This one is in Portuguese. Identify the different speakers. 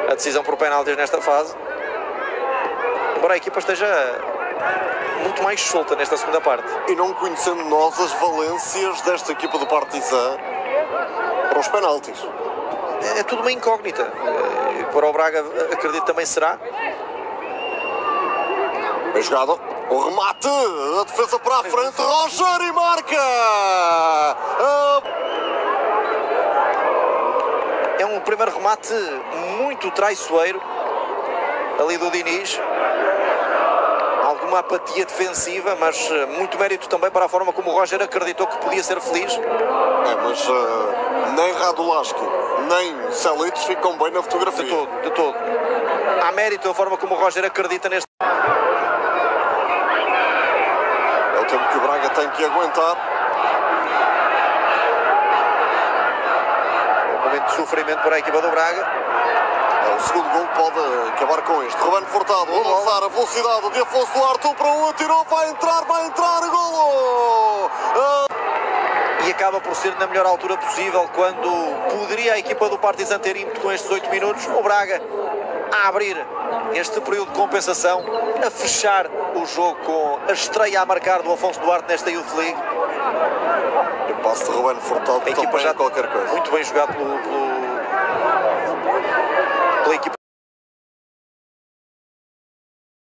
Speaker 1: a decisão por penaltis nesta fase. Embora a equipa esteja muito mais solta nesta segunda parte.
Speaker 2: E não conhecendo nós as valências desta equipa do Partizan para os penaltis.
Speaker 1: É tudo uma incógnita. Para o Braga, acredito também será.
Speaker 2: Bem jogado. O remate. A defesa para a frente. Roger e marca.
Speaker 1: É um primeiro remate muito traiçoeiro ali do Diniz. Alguma apatia defensiva, mas muito mérito também para a forma como o Roger acreditou que podia ser feliz.
Speaker 2: Mas nem Radulaski, nem Selitos ficam bem na fotografia.
Speaker 1: De todo. Há mérito a forma como o Roger acredita neste.
Speaker 2: É o tempo que o Braga tem que aguentar.
Speaker 1: Um momento de sofrimento para a equipa do Braga.
Speaker 2: O segundo gol pode acabar com este. Ruben Furtado a lançar a velocidade de Afonso Duarte, 1-1, atirou, vai entrar, golo!
Speaker 1: E acaba por ser na melhor altura possível, quando poderia a equipa do Partizan ter ímpeto com estes 8 minutos. O Braga a abrir este período de compensação, a fechar o jogo com a estreia a marcar do Afonso Duarte nesta Youth League.
Speaker 2: O passe de Ruben Furtado
Speaker 1: A equipa já
Speaker 2: qualquer coisa.
Speaker 1: Muito bem jogado pela equipa.